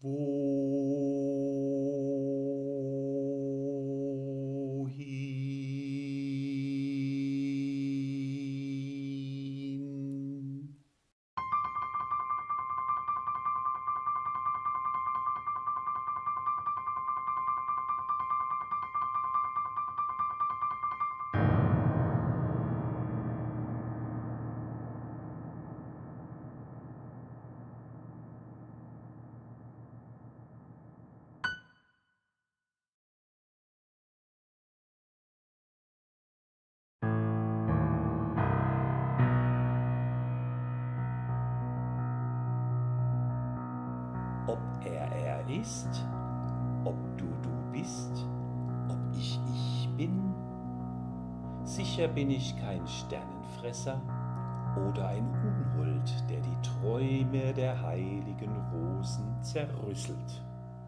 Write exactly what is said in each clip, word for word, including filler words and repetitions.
Wohin? Ob er er ist, ob du du bist, ob ich ich bin. Sicher bin ich kein Sternenfresser oder ein Unhold, der die Träume der heiligen Rosen zerrüsselt.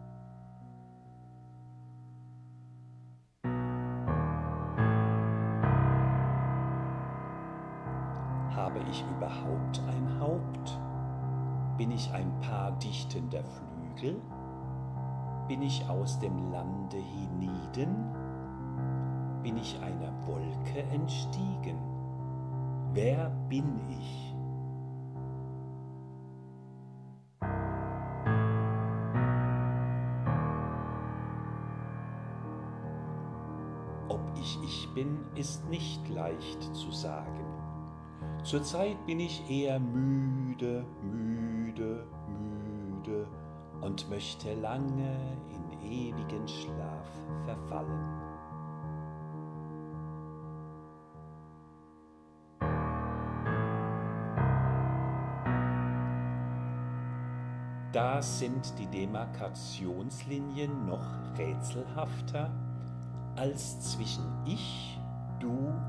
Habe ich überhaupt ein Haupt? Bin ich ein Paar dichtender Flügel? Bin ich aus dem Lande hienieden? Bin ich einer Wolke entstiegen? Wer bin ich? Ob ich ich bin, ist nicht leicht zu sagen. Zurzeit bin ich eher müde, müde, müde und möchte lange in ewigen Schlaf verfallen. Da sind die Demarkationslinien noch rätselhafter als zwischen ich, du